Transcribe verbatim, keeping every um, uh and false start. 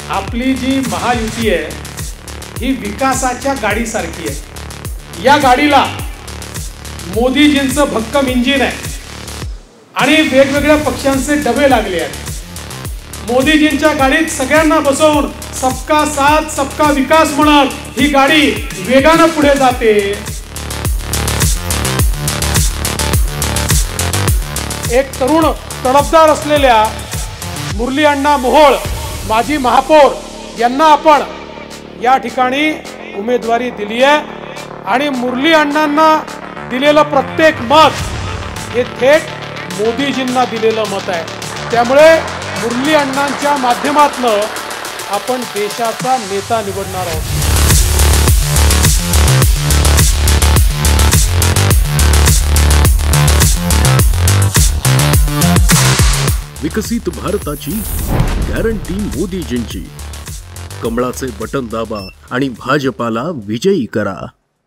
आपली जी महायुती आहे ही विकासाच्या गाडीसारखी आहे। या गाडीला मोदीजींचं भक्कम इंजिन आहे आणि वेगवेगळ्या पक्षांचे डबे लागले आहेत। मोदीजींच्या गाडीत सगळ्यांना बसवून सबका साथ सबका विकास म्हणत ही गाडी वेगाने पुढे जाते। एक तरुण तडफदार असलेल्या मुरली अण्णा मोहोळ माजी महापौर यांना आपण या ठिकाणी उमेदवारी दिली आहे आणि मुरली अण्णांना दिलेलं प्रत्येक मत हे थेट मोदीजींना दिलेलं मत आहे। त्यामुळे मुरली अण्णांच्या माध्यमातून आपण देशाचा नेता निवडणार आहोत। विकसित भारताची गॅरंटी मोदीजींची। कमळाचे बटन दाबा आणि भाजपाला विजयी करा।